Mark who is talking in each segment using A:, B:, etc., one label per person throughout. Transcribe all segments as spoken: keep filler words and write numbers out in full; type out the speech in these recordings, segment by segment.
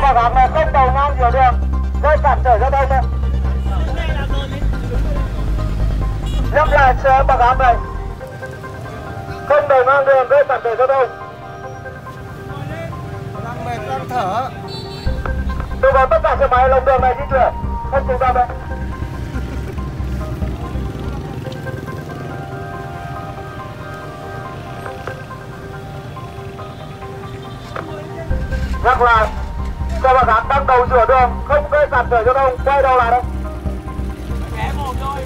A: bảo đảm là không đầu ngang giữa đường gây cản trở giao thông đây. Nhắc lại xe bảo đảm này, không đầu ngang đường gây cản trở giao thông.
B: Đang mệt đang thở.
A: Tôi có tất cả xe máy lồng đường này di chuyển, không cùng ra đây. Nhắc lại, xe bảo đảm đang đầu giữa đường, không gây cản trở giao thông, quay đầu lại đâu.
C: Ghé một thôi.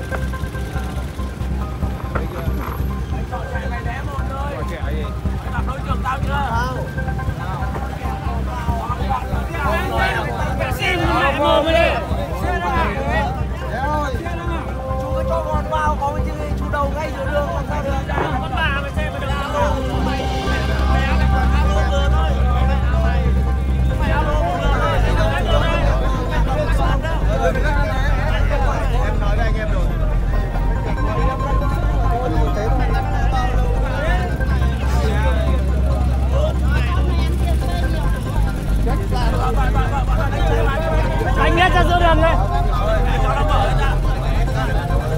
C: Anh chọn chạy mày ghé một thôi.
B: Chọn chạy gì?
C: Mày gặp đối tượng tao chưa? Tao. Xin mẹ mồm đi.
D: Chú cứ cho con vào, có cái gì chú đầu ngay giữa đường làm sao được.
C: Con bà mày xem mày đừng alo. Mày alo vừa thôi. Mày alo vừa thôi.
B: Em nói với anh em rồi.
C: Anh nghe ra giữa đường đây.